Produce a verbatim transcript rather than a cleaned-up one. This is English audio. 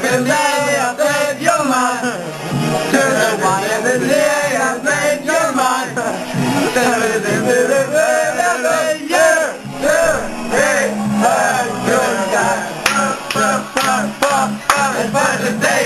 Today I save your mind. To the Y M C A I save your mind. Yeah, yeah, hey, have a good time. And for today